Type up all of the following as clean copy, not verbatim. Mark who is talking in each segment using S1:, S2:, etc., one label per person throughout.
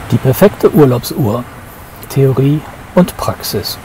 S1: Die perfekte Urlaubsuhr. Theorie und Praxis.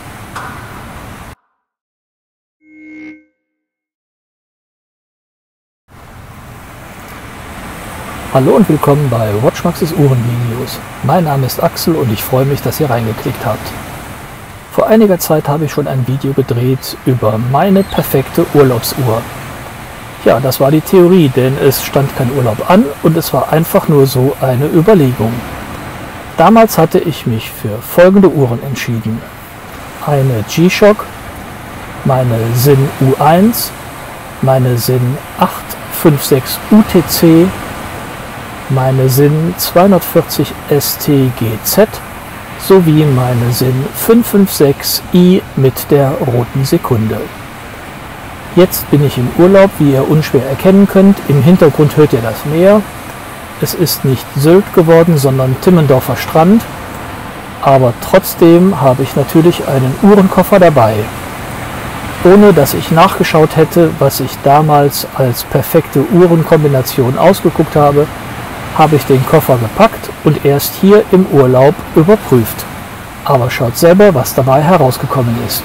S1: Hallo und willkommen bei WatchMax's Uhrenvideos. Mein Name ist Axel und ich freue mich, dass ihr reingeklickt habt. Vor einiger Zeit habe ich schon ein Video gedreht über meine perfekte Urlaubsuhr. Ja, das war die Theorie, denn es stand kein Urlaub an und es war einfach nur so eine Überlegung. Damals hatte ich mich für folgende Uhren entschieden. Eine G-Shock, meine Sinn U1, meine Sinn 856 UTC, meine Sinn 240 ST-GZ sowie meine Sinn 556i mit der roten Sekunde. Jetzt bin ich im Urlaub, wie ihr unschwer erkennen könnt. Im Hintergrund hört ihr das Meer. Es ist nicht Sylt geworden, sondern Timmendorfer Strand. Aber trotzdem habe ich natürlich einen Uhrenkoffer dabei. Ohne dass ich nachgeschaut hätte, was ich damals als perfekte Uhrenkombination ausgeguckt habe, habe ich den Koffer gepackt und erst hier im Urlaub überprüft. Aber schaut selber, was dabei herausgekommen ist.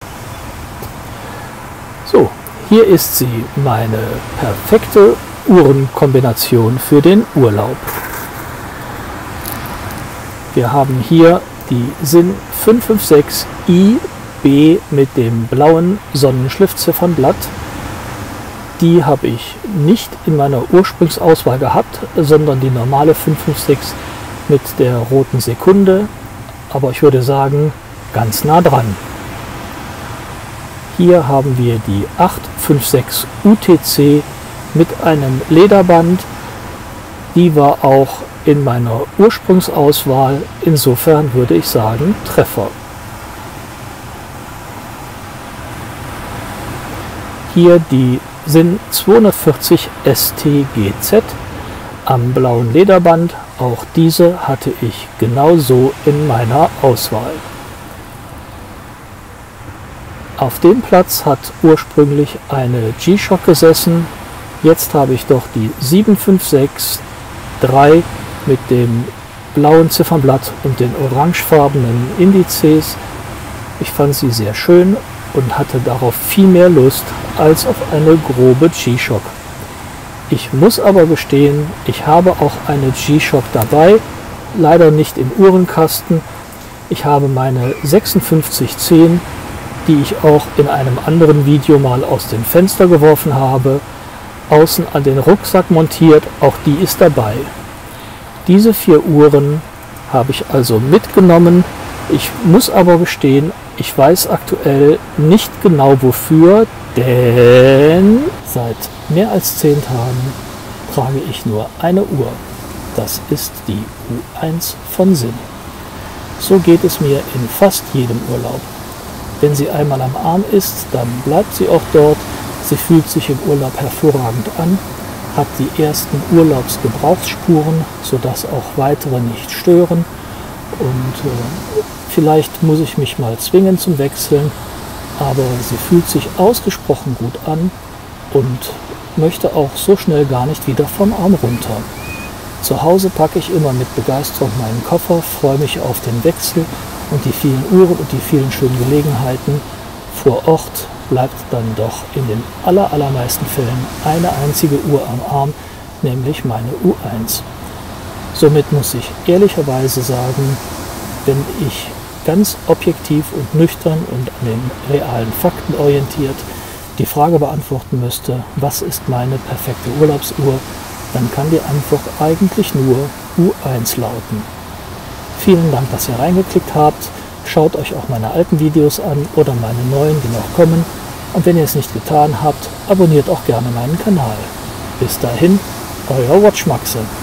S1: So, hier ist sie, meine perfekte Uhrenkombination für den Urlaub. Wir haben hier die Sinn 556IB mit dem blauen Sonnenschliffziffernblatt. Die habe ich nicht in meiner Ursprungsauswahl gehabt, sondern die normale 556 mit der roten Sekunde, aber ich würde sagen, ganz nah dran. Hier haben wir die 856 UTC mit einem Lederband. Die war auch in meiner Ursprungsauswahl, insofern würde ich sagen, Treffer. Hier die Sinn 240 ST-GZ am blauen Lederband. Auch diese hatte ich genauso in meiner Auswahl. Auf dem Platz hat ursprünglich eine G-Shock gesessen. Jetzt habe ich doch die 756-3 mit dem blauen Ziffernblatt und den orangefarbenen Indizes. Ich fand sie sehr schön und hatte darauf viel mehr Lust als auf eine grobe G-Shock. Ich muss aber gestehen, ich habe auch eine G-Shock dabei, leider nicht im Uhrenkasten. Ich habe meine 5610, die ich auch in einem anderen Video mal aus dem Fenster geworfen habe, außen an den Rucksack montiert, auch die ist dabei. Diese 4 Uhren habe ich also mitgenommen. Ich muss aber gestehen, ich weiß aktuell nicht genau wofür, denn seit mehr als 10 Tagen trage ich nur eine Uhr. Das ist die U1 von Sinn. So geht es mir in fast jedem Urlaub. Wenn sie einmal am Arm ist, dann bleibt sie auch dort. Sie fühlt sich im Urlaub hervorragend an, hat die ersten Urlaubsgebrauchsspuren, sodass auch weitere nicht stören. Und vielleicht muss ich mich mal zwingen zum Wechseln, aber sie fühlt sich ausgesprochen gut an und möchte auch so schnell gar nicht wieder vom Arm runter. Zu Hause packe ich immer mit Begeisterung meinen Koffer, freue mich auf den Wechsel und die vielen Uhren und die vielen schönen Gelegenheiten. Vor Ort bleibt dann doch in den allermeisten Fällen eine einzige Uhr am Arm, nämlich meine U1. Somit muss ich ehrlicherweise sagen, wenn ich ganz objektiv und nüchtern und an den realen Fakten orientiert die Frage beantworten müsste, was ist meine perfekte Urlaubsuhr, dann kann die Antwort eigentlich nur U1 lauten. Vielen Dank, dass ihr reingeklickt habt. Schaut euch auch meine alten Videos an oder meine neuen, die noch kommen. Und wenn ihr es nicht getan habt, abonniert auch gerne meinen Kanal. Bis dahin, euer WatchMaxe.